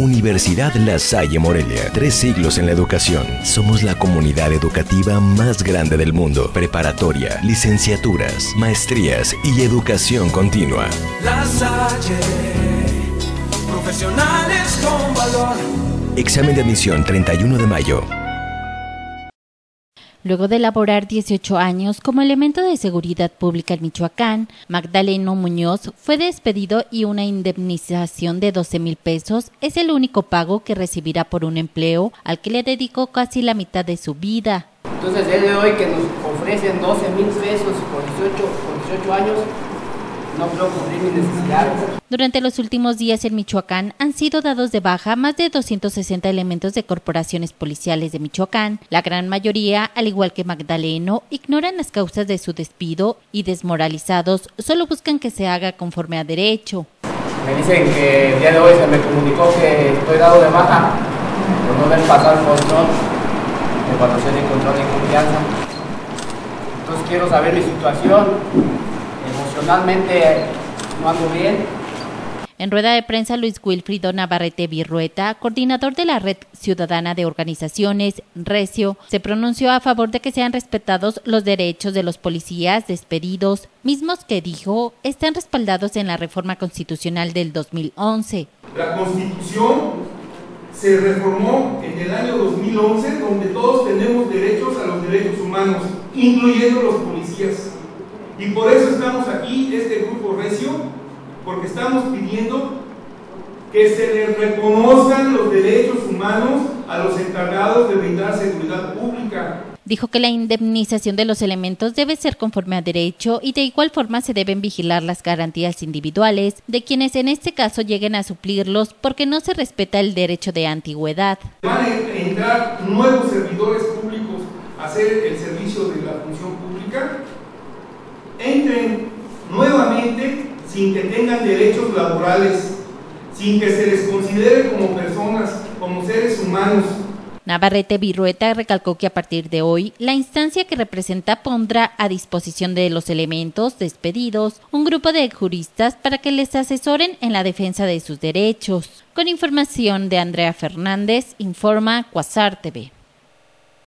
Universidad La Salle Morelia, 3 siglos en la educación. Somos la comunidad educativa más grande del mundo. Preparatoria, licenciaturas, maestrías y educación continua. La Salle, profesionales con valor. Examen de admisión 31 de mayo. Luego de laborar 18 años como elemento de seguridad pública en Michoacán, Magdaleno Muñoz fue despedido y una indemnización de 12,000 pesos es el único pago que recibirá por un empleo al que le dedicó casi la mitad de su vida. Entonces, el día de hoy que nos ofrecen 12,000 pesos por 18 años, no puedo cubrir mis necesidades. Durante los últimos días en Michoacán han sido dados de baja más de 260 elementos de corporaciones policiales de Michoacán. La gran mayoría, al igual que Magdaleno, ignoran las causas de su despido y, desmoralizados, solo buscan que se haga conforme a derecho. Me dicen que el día de hoy se me comunicó que estoy dado de baja por no haber pasado el control de evaluación y control de confianza. Entonces quiero saber mi situación. Emocionalmente no ando bien. En rueda de prensa, Luis Wilfrido Navarrete Virrueta, coordinador de la Red Ciudadana de Organizaciones, RECIO, se pronunció a favor de que sean respetados los derechos de los policías despedidos, mismos que dijo están respaldados en la reforma constitucional del 2011. La Constitución se reformó en el año 2011, donde todos tenemos derechos a los derechos humanos, incluyendo los policías. Y por eso estamos aquí, este grupo Recio, porque estamos pidiendo que se les reconozcan los derechos humanos a los encargados de brindar seguridad pública. Dijo que la indemnización de los elementos debe ser conforme a derecho y de igual forma se deben vigilar las garantías individuales de quienes en este caso lleguen a suplirlos porque no se respeta el derecho de antigüedad. Van a entrar nuevos servidores públicos a hacer el servicio de la función pública. Entren nuevamente sin que tengan derechos laborales, sin que se les considere como personas, como seres humanos. Navarrete Virrueta recalcó que a partir de hoy, la instancia que representa pondrá a disposición de los elementos despedidos un grupo de juristas para que les asesoren en la defensa de sus derechos. Con información de Andrea Fernández, informa Quasar TV.